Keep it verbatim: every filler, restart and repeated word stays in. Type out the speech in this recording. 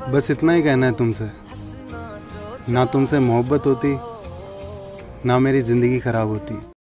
बस इतना ही कहना है तुमसे। ना तुमसे मोहब्बत होती, ना मेरी ज़िंदगी ख़राब होती।